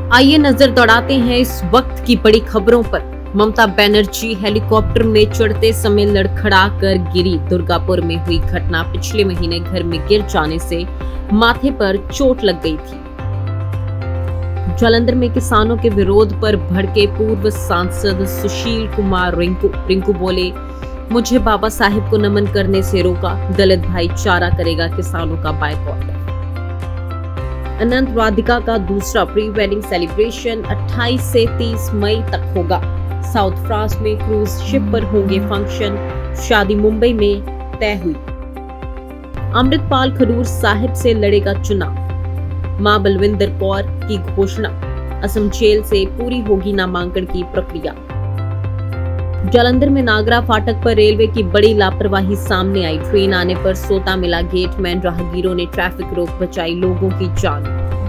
आइए नजर दौड़ाते हैं इस वक्त की बड़ी खबरों पर। ममता बनर्जी हेलीकॉप्टर में चढ़ते समय लड़खड़ा कर गिरी। दुर्गापुर में हुई घटना पिछले महीने घर में गिर जाने से माथे पर चोट लग गई थी। जालंधर में किसानों के विरोध पर भड़के पूर्व सांसद सुशील कुमार रिंकू बोले, मुझे बाबा साहिब को नमन करने से रोका, दलित भाईचारा करेगा किसानों का बायकॉट। अनंत राधिका का दूसरा प्री वेडिंग सेलिब्रेशन 28 से 30 मई तक होगा। साउथ फ्रांस में क्रूज शिप पर होंगे फंक्शन। शादी मुंबई में तय हुई। अमृतपाल खडूर साहिब से लड़ेगा चुनाव। मां बलविंदर कौर की घोषणा। असम जेल से पूरी होगी नामांकन की प्रक्रिया। जालंधर में नागरा फाटक पर रेलवे की बड़ी लापरवाही सामने आई। ट्रेन आने पर सोता मिला गेटमैन। राहगीरों ने ट्रैफिक रोक बचाई लोगों की जान।